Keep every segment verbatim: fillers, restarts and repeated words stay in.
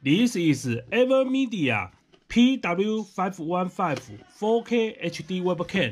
This is AverMedia P W five one five four K H D webcam.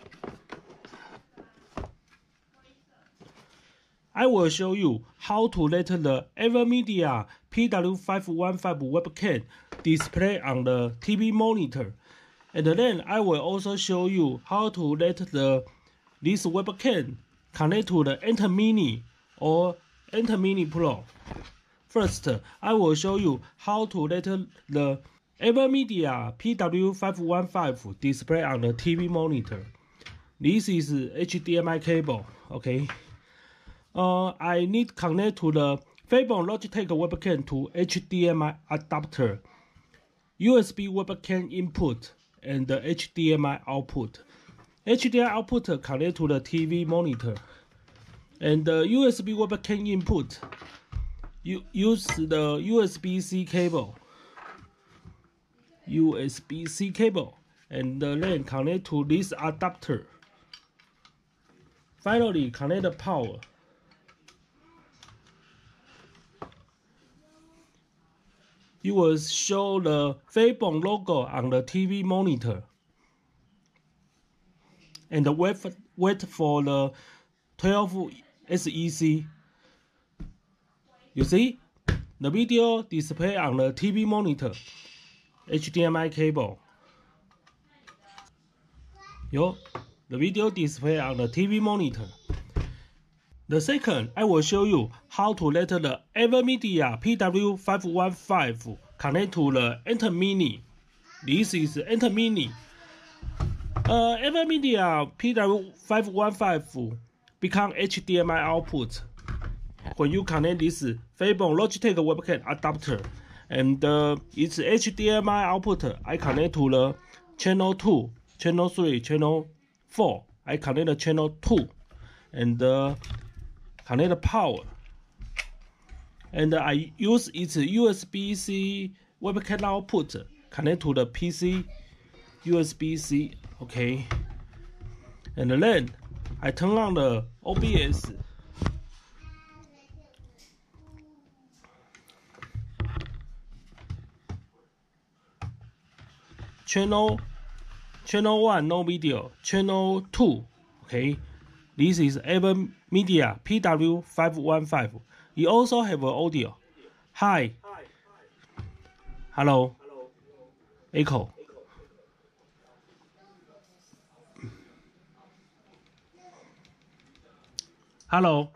I will show you how to let the AverMedia P W five one five webcam display on the T V monitor. And then I will also show you how to let the this webcam connect to the Enter Mini or Enter Mini Pro. First, I will show you how to let the AverMedia P W five one five display on the T V monitor. This is H D M I cable, okay? Uh, I need connect to the Fable Logitech webcam to H D M I adapter, U S B webcam input, and the H D M I output. H D M I output connect to the T V monitor, and the U S B webcam input you use the U S B C cable, U S B C cable, and then connect to this adapter. Finally, connect the power. You will show the Fable logo on the T V monitor. And wait, wait for the twelve S E C. You see, the video display on the T V monitor, H D M I cable. Yo, the video display on the T V monitor. The second, I will show you how to let the AverMedia P W five one five connect to the Enter Mini. This is Enter Mini. Uh, AverMedia P W five one five become H D M I output when you connect this Fable Logitech webcam adapter, and uh, its H D M I output I connect to the channel two, channel three, channel four. I connect the channel two, and uh, connect the power, and uh, I use its U S B C webcam output connect to the P C U S B C. Okay, and then I turn on the O B S. Channel, channel one no video, channel two, okay. This is AverMedia P W five one five. You also have an audio. Hi. Hello. Echo. Hello.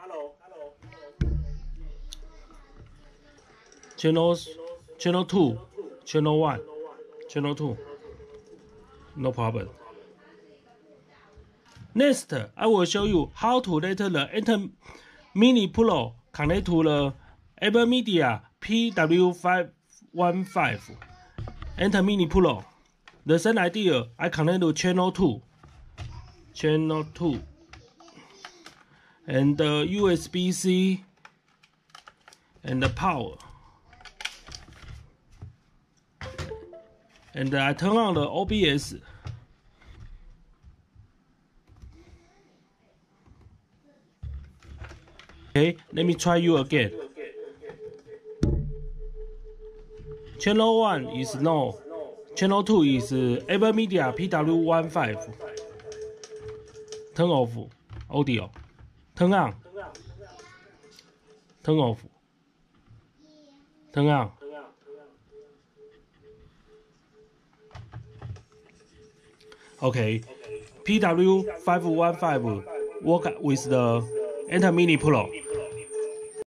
Channels, channel two, channel one, channel two. No problem. Next, I will show you how to let the Enter Mini Pro connect to the AverMedia P W five one five. Enter Mini Pro. The same idea, I connect to channel two. Channel two. And the U S B C and the power. And I turn on the O B S. Okay, let me try you again. Channel one is no. Channel two is uh, AverMedia P W one five. Turn off audio. Turn on. Turn off. Turn on. Okay, P W five one five work with the Enter Mini Pro.